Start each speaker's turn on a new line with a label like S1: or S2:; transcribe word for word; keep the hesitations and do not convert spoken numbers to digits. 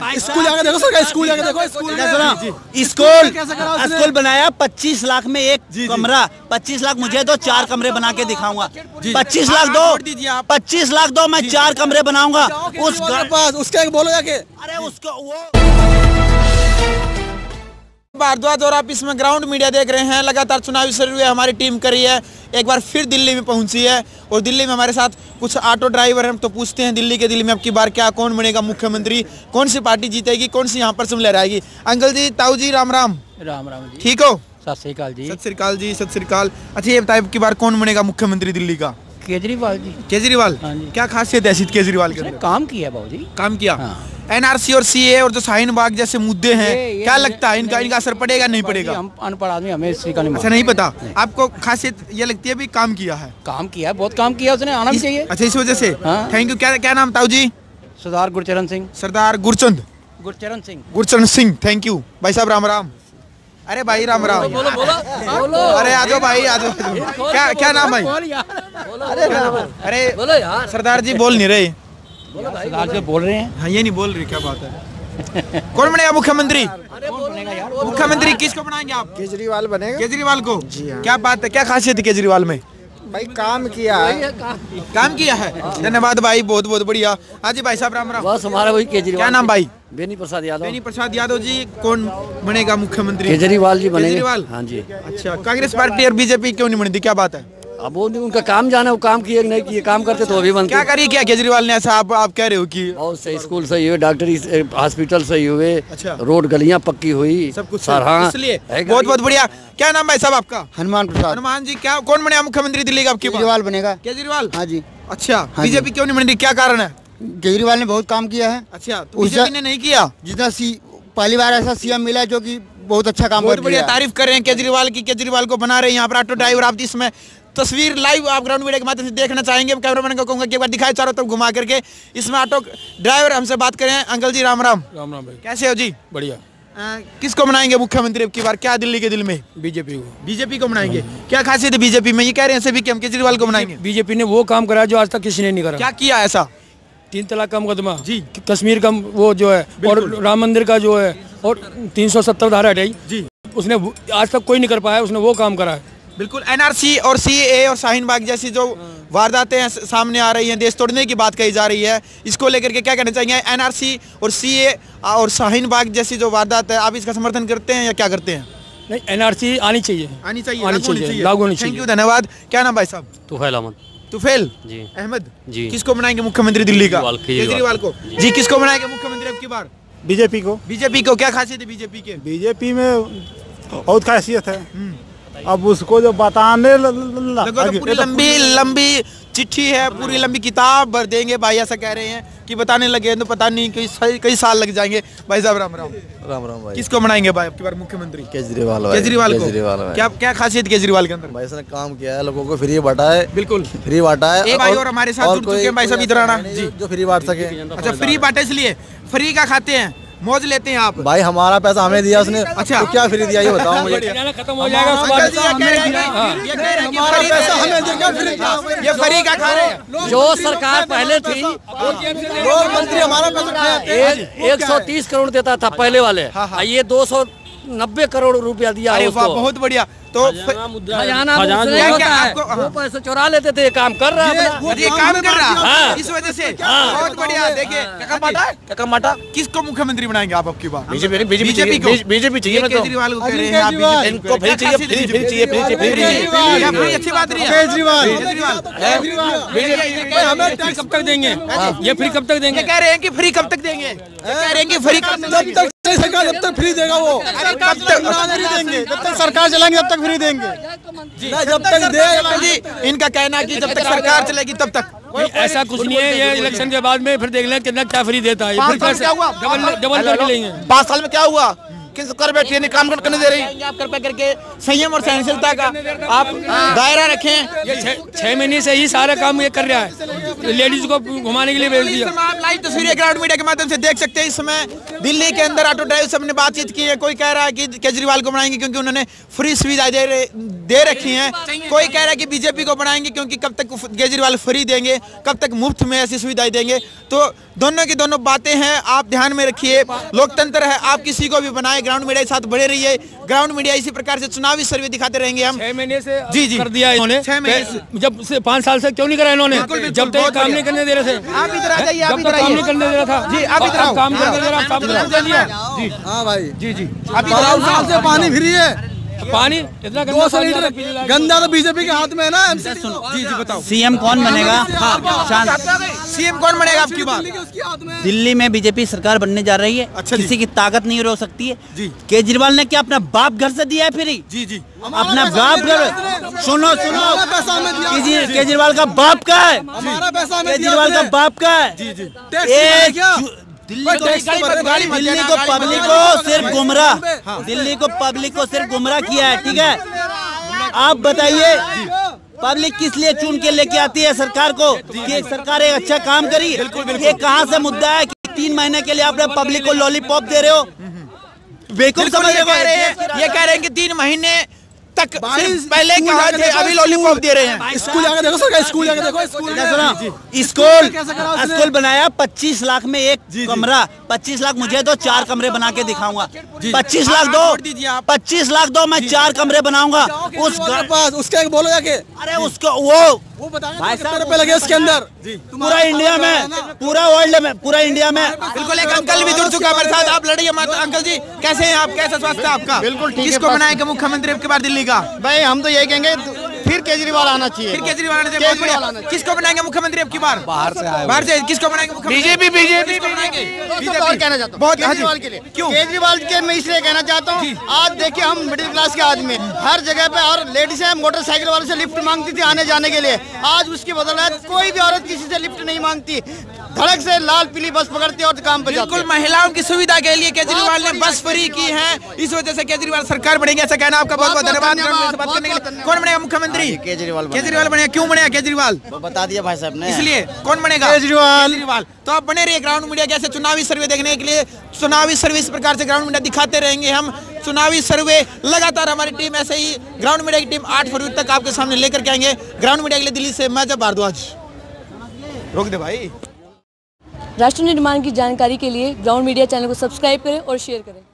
S1: School जाके देखो सरकार, स्कूल जाके देखो, स्कूल
S2: स्कूल स्कूल बनाया पच्चीस लाख में एक कमरा, पच्चीस लाख मुझे दो, चार कमरे बना के दिखाऊंगा। पच्चीस लाख दो, पच्चीस लाख दो, मैं चार कमरे बनाऊंगा उस
S1: पास, उसके बोलो जाके।
S2: अरे उसको वो
S3: भारद्वाज और आप इसमें ग्राउंड मीडिया देख रहे हैं। लगातार चुनावी सर्वे हमारी टीम कर रही है, एक बार फिर दिल्ली में पहुंची है और दिल्ली में हमारे साथ कुछ ऑटो ड्राइवर हैं। तो पूछते हैं दिल्ली के दिल्ली में अब की बार क्या, कौन बनेगा मुख्यमंत्री, कौन सी पार्टी जीतेगी, कौन सी यहाँ पर सिम लहराएगी। अंकल जी, ताऊ जी, राम राम।
S4: राम राम जी।
S3: ठीक हो?
S4: सत श्री अकाल जी।
S3: सत श्री अकाल जी, सत श्री अकाल। अच्छा ये बताइए अब की बार कौन बनेगा मुख्यमंत्री दिल्ली का?
S4: केजरीवाल जी।
S3: केजरीवाल?
S4: हाँ जी।
S3: क्या खासियत है केजरीवाल के?
S4: काम किया बाबू जी,
S3: काम किया।
S4: हाँ।
S3: एनआरसी और सीए और जो शाहीन बाग जैसे मुद्दे हैं, ये, ये, क्या लगता है इनका इनका असर पड़ेगा नहीं पड़ेगा?
S4: हम अनपढ़ आदमी, हमें इसी का नहीं।
S3: अच्छा नहीं पता नहीं। आपको खासियत ये लगती है भी काम किया है?
S4: काम किया है, बहुत काम किया, उसने आना भी चाहिए।
S3: अच्छा इस वजह से। Thank you. क्या क्या नाम ताऊ जी?
S4: सरदार गुरचरण सिंह।
S3: सरदार गुरचंद
S4: गुरचरण सिंह
S3: गुरचरण सिंह थैंक यू भाई साहब। राम राम। अरे भाई राम राम।
S4: बोलो बोलो बोलो।
S3: अरे आ जाओ भाई, आ जाओ। क्या क्या नाम भाई? अरे
S4: बोलो यार।
S3: सरदार जी बोल नहीं रहे।
S4: सरदार जी बोल रहे हैं।
S3: हाँ ये नहीं बोल रहे, क्या बात है। कौन बनेगा मुख्यमंत्री? मुख्यमंत्री किसको बनाएंगे आप?
S1: केजरीवाल बनेगा।
S3: केजरीवाल को? क्या बात है, क्या खासियत है केजरीवाल में?
S1: भाई काम किया है,
S3: काम किया है। धन्यवाद भाई, बहुत बहुत बढ़िया। हाँ जी भाई साहब, राम राम।
S4: बस हमारा वही केजरीवाल।
S3: क्या नाम भाई?
S4: बेनी प्रसाद यादव।
S3: बेनी प्रसाद यादव जी। कौन बनेगा मुख्यमंत्री?
S4: केजरीवाल जी बनेंगे।
S3: केजरीवाल?
S4: हाँ जी।
S3: अच्छा, कांग्रेस पार्टी और बीजेपी क्यों नहीं बनती, क्या बात है?
S4: अब वो उनका काम जाना, वो काम किए नहीं किए, काम करते तो अभी बनते।
S3: क्या करिए क्या केजरीवाल ने ऐसा आप आप कह रहे हो कि
S4: बहुत सही स्कूल सही हुए, डॉक्टरी हॉस्पिटल सही हुए,
S3: अच्छा।
S4: रोड गलियां पक्की हुई,
S3: सब कुछ
S4: हाँ,
S3: इसलिए बहुत बहुत बढ़िया। क्या नाम भाई साहब आपका?
S1: हनुमान प्रसाद।
S3: हनुमान जी, क्या कौन बनेगा मुख्यमंत्री दिल्ली का आपकी?
S1: केजरीवाल बनेगा।
S3: केजरीवाल?
S1: हाँ जी।
S3: अच्छा, बीजेपी क्यों नहीं बन रही, क्या कारण है?
S1: केजरीवाल ने बहुत काम किया है।
S3: अच्छा, तो बीजेपी ने नहीं किया?
S1: जितना सी पहली बार ऐसा सीएम मिला जो कि बहुत अच्छा काम
S3: बहुत बढ़िया तारीफ कर रहे हैं केजरीवाल की, केजरीवाल को बना रहे हैं यहाँ पर ऑटो ड्राइवर। आप इसमें तस्वीर लाइव आप ग्राउंड मीडिया के माध्यम से देखना चाहेंगे, कैमरामैन को कहूंगा कि एक बार दिखाए चारों तरफ घुमा करके। इसमें ऑटो ड्राइवर हमसे बात करें। अंकल जी राम राम।
S5: राम राम भाई,
S3: कैसे हो जी?
S5: बढ़िया।
S3: आ, किसको बनाएंगे मुख्यमंत्री अब की बार, क्या दिल्ली के दिल में?
S5: बीजेपी को।
S3: बीजेपी को बनाएंगे? क्या खासियत है बीजेपी में? ये कह रहे हैं सभी कि हम केजरीवाल को बनाएंगे।
S5: बीजेपी ने वो काम करा जो आज तक किसी ने नहीं करा।
S3: क्या किया ऐसा?
S5: तीन तलाक का मुकदमा
S3: जी,
S5: कश्मीर का वो जो है, और राम मंदिर का जो है, और तीन सौ सत्तर धारा हटाई
S3: जी,
S5: उसने आज तक कोई नहीं कर पाया, उसने वो काम करा है।
S3: बिल्कुल। एनआरसी और सीए और शाहीन बाग जैसी जो वारदातें हैं सामने आ रही हैं, देश तोड़ने की बात कही जा रही है, इसको लेकर के क्या कहना चाहिए? एनआरसी और सीए और शाहीन बाग जैसी जो वारदात है, आप इसका समर्थन करते हैं या क्या करते हैं?
S5: नहीं, एनआरसी आनी चाहिए,
S3: आनी चाहिए,
S5: आनी चाहिए, लागू होनी चाहिए।
S3: थैंक यू, धन्यवाद। क्या नाम भाई साहब?
S6: तुफैल अहमद।
S3: तुफैल
S6: जी
S3: अहमद
S6: जी।
S3: किसको बनाएंगे मुख्यमंत्री दिल्ली का?
S6: केजरीवाल
S3: को जी। किसको बनाएंगे मुख्यमंत्री अब की बार?
S1: बीजेपी को।
S3: बीजेपी को? क्या खासियत है बीजेपी के?
S1: बीजेपी में बहुत खासियत है, अब उसको जो बताने
S3: लगो तो पूरी लंबी लंबी चिट्ठी है, पूरी लंबी किताब भर देंगे भाई, ऐसा कह रहे हैं कि बताने लगे तो पता नहीं कई कई साल लग जाएंगे। भाई साहब राम राम।
S6: राम राम भाई।
S3: किसको बनाएंगे भाई अब की बार मुख्यमंत्री?
S6: केजरीवाल।
S3: केजरीवाल को?
S6: केजरीवाल।
S3: क्या क्या खासियत केजरीवाल के अंदर?
S6: भाई इसने काम किया है, लोगों को फ्री बांटा है।
S3: बिल्कुल
S6: फ्री बांटा है।
S3: एक भाई और हमारे साथ जुड़ चुके हैं, भाई साहब इधर आना जी,
S6: जो फ्री बांट सके।
S3: अच्छा, फ्री बांटे इसलिए फ्री का खाते हैं, मौज लेते हैं आप।
S6: भाई हमारा पैसा हमें दिया उसने।
S3: अच्छा,
S6: तो क्या फ्री दिया ये बताओ मुझे।
S5: खत्म हो जाएगा उसके बाद।
S3: ये फ्री का खा रहे हैं।
S4: जो सरकार पहले थी,
S6: मंत्री हमारा पैसा
S4: एक सौ तीस करोड़ देता था पहले वाले, ये दो सौ नब्बे करोड़ रुपया दिया है उसको।
S3: बहुत बढ़िया। तो
S4: खजाना वो पैसे चुरा लेते थे, काम कर रहा है,
S3: ये काम कर रहा इस वजह से। बहुत बढ़िया। देखिए
S6: क्या माटा
S3: किसको मुख्यमंत्री बनाएंगे आप अब की बार?
S6: बीजेपी बीजेपी
S3: को?
S6: बीजेपी चाहिए।
S3: केजरीवाल को कह रहे हैं आप,
S6: इनको फ्री चाहिए, फ्री फ्री चाहिए, फ्री फ्री।
S3: अच्छी बात नहीं है।
S1: केजरीवाल
S5: हमें टैक्स कब तक देंगे? ये फ्री कब तक देंगे?
S3: ये कह रहे हैं कि फ्री कब तक देंगे? कह रहे हैं कि फ्री कब तक?
S1: सरकार जब तक फ्री देगा वो,
S3: अरे कब तक
S1: नहीं देंगे, जब तक सरकार चलाएंगे तब तक फ्री देंगे।
S3: जब तक दे जी, इनका कहना है कि जब तक सरकार चलेगी तब तक।
S5: ऐसा कुछ नहीं है, ये इलेक्शन के बाद में फिर देख लें कितना क्या फ्री देता है। फिर
S3: क्या हुआ?
S5: डबल डबल करके लेंगे।
S3: पाँच साल में क्या हुआ?
S6: कर बैठी है, नहीं काम करने दे रही।
S3: आप कृपया करके संयम और सहनशीलता का आप दायरा रखें।
S5: ये छह महीने से ही सारा काम ये कर रहा है, लेडीज को घुमाने के लिए भेज दिया।
S3: आप लाइव तस्वीरें ग्राउंड मीडिया के माध्यम से देख सकते हैं। इस समय दिल्ली के अंदर ऑटो ड्राइवर से हमने बातचीत की है। कोई कह रहा है कि केजरीवाल को बनाएंगे क्योंकि उन्होंने फ्री सुविधा दे दे रखी है। कोई कह रहा है कि बीजेपी को बनाएंगे क्योंकि कब तक केजरीवाल फ्री देंगे, कब तक मुफ्त में ऐसी सुविधाएं देंगे। तो दोनों की दोनों बातें हैं, आप ध्यान में रखिए। लोकतंत्र है, आप किसी को भी बनाए। ग्राउंड मीडिया के साथ बड़े रहिए। ग्राउंड मीडिया इसी प्रकार से चुनावी सर्वे दिखाते रहेंगे हम।
S5: छह महीने से
S3: जी जी
S5: कर दिया इन्होंने।
S3: छह महीने से
S5: जब से पाँच साल से क्यों नहीं करा इन्होंने? जब तक काम नहीं करने दे रहे थे।
S3: आप इधर आ जाइए, आप
S5: जब
S3: इधर
S5: तक काम
S3: आइए।
S5: नहीं करने दे रहा था
S3: जी आप इधर आओ।
S5: काम करने दे रहा, काम करने दे दिया। जी
S6: हाँ भाई,
S5: जी जी
S3: आप इधर आओ।
S6: साल से पानी फ्री है,
S5: पानी इतना
S6: दो सौ लीटर गंदा तो बीजेपी के हाथ में है ना।
S3: जी जी बताओ,
S2: सीएम कौन बनेगा? हाँ, शांत।
S3: सीएम कौन बनेगा आपकी बात?
S2: दिल्ली में बीजेपी सरकार बनने जा रही है।
S3: अच्छा जी।
S2: किसी की ताकत नहीं रोक सकती है।
S3: जी।
S2: केजरीवाल ने क्या अपना बाप घर से दिया है फ्री?
S3: जी जी
S2: अपना बाप घर। सुनो सुनो,
S6: पैसा हमें दिया।
S2: केजरी- केजरीवाल का बाप का है।
S6: हमारा पैसा हमें दिया
S2: केजरीवाल का
S6: आपने।
S2: बाप का है।
S3: जी जी
S2: एक जु- दिल्ली को दिल्ली को पब्लिक को सिर्फ गुमराह दिल्ली को पब्लिक को सिर्फ गुमराह किया है। ठीक है, आप बताइए पब्लिक किस लिए चुन के लेके आती है सरकार को कि एक सरकार एक अच्छा काम करी? ये कहाँ से मुद्दा है कि तीन महीने के लिए आप पब्लिक को लॉलीपॉप दे रहे हो? बेवकूफ समझ
S3: ये कह रहे हैं ये कह रहे हैं कि तीन महीने तक सिर्फ पहले कहा थे, अभी लॉलीपॉप दे रहे हैं।
S6: स्कूल जाके देखो सर, स्कूल जाके देखो। स्कूल
S2: क्या सुना? स्कूल स्कूल बनाया पच्चीस लाख में एक कमरा। पच्चीस लाख मुझे दो, चार कमरे बना के दिखाऊंगा। पच्चीस लाख दो, पच्चीस लाख दो, मैं चार कमरे बनाऊंगा। उस
S6: पास उसके एक बोलो जाके,
S2: अरे उसको वो
S6: वो बताएंगे
S2: भाई
S6: कितने
S2: साहब
S6: रुपए लगे उसके अंदर।
S2: पूरा इंडिया में, पूरा वर्ल्ड में, पूरा इंडिया में।
S3: बिल्कुल, एक अंकल भी जुड़ चुका है हमारे साथ। आप लड़िए मत। अंकल जी कैसे हैं आप? कैसा स्वास्थ्य है आपका?
S1: बिल्कुल ठीक है।
S3: किसको बनाएंगे मुख्यमंत्री अब की बार दिल्ली का?
S1: भाई हम तो यही कहेंगे फिर केजरीवाल आना चाहिए।
S3: फिर केजरीवाल आने चाहिए। बहुत बढ़िया। किसको बनाएंगे मुख्यमंत्री अब की बार? बाहर से आए बाहर से किसको बनाएंगे मुख्यमंत्री?
S1: बीजेपी बीजेपी
S3: किसको बनाएंगे?
S1: और कहना चाहता हूँ
S3: बहुत
S1: केजरीवाल के लिए।
S3: क्यों?
S1: केजरीवाल के मैं इसलिए कहना चाहता हूँ, आज देखिए हम मिडिल क्लास के आदमी हर जगह पे, और लेडीज है मोटरसाइकिल वाले से लिफ्ट मांगती थी आने जाने के लिए। आज उसकी बदौलत कोई भी औरत किसी से लिफ्ट नहीं मांगती, धड़क से लाल पीली बस पकड़ती और काम पे जाती
S3: बिल्कुल, महिलाओं की सुविधा के लिए केजरीवाल ने बस फ्री की है। इस वजह से केजरीवाल सरकार बनेगी, ऐसा कहना आपका। बहुत बहुत धन्यवाद बात करने के लिए। कौन बनेगा मुख्यमंत्री?
S6: केजरीवाल
S3: केजरीवाल बनेगा। क्यों बनेगा केजरीवाल?
S6: बता दिया भाई साहब ने।
S3: इसलिए कौन बनेगा?
S1: केजरीवाल।
S3: केजरीवाल। तो आप बने रहिए ग्राउंड मीडिया के ऐसे चुनावी सर्वे देखने के लिए। चुनावी सर्वे इस प्रकार से ग्राउंड मीडिया दिखाते रहेंगे हम। चुनावी सर्वे लगातार हमारी टीम ऐसे ही ग्राउंड मीडिया की टीम आठ फरवरी तक आपके सामने लेकर के आएंगे। ग्राउंड मीडिया के लिए दिल्ली से मैं जब भारद्वाज। रोक दे भाई।
S7: राष्ट्र निर्माण की जानकारी के लिए ग्राउंड मीडिया चैनल को सब्सक्राइब करें और शेयर करें।